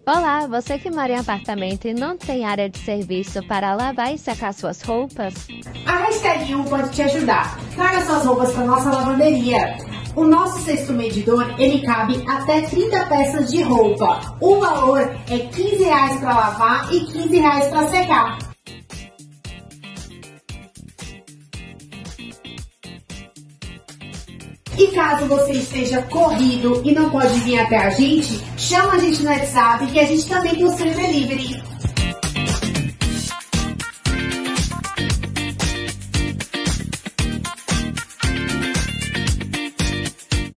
Olá, você que mora em apartamento e não tem área de serviço para lavar e secar suas roupas? A hashtag U pode te ajudar. Traga suas roupas para nossa lavanderia. O nosso cesto medidor, ele cabe até 30 peças de roupa. O valor é R$ 15 para lavar e R$ 15 para secar. E caso você esteja corrido e não pode vir até a gente, chama a gente no WhatsApp que a gente também tem o seu delivery.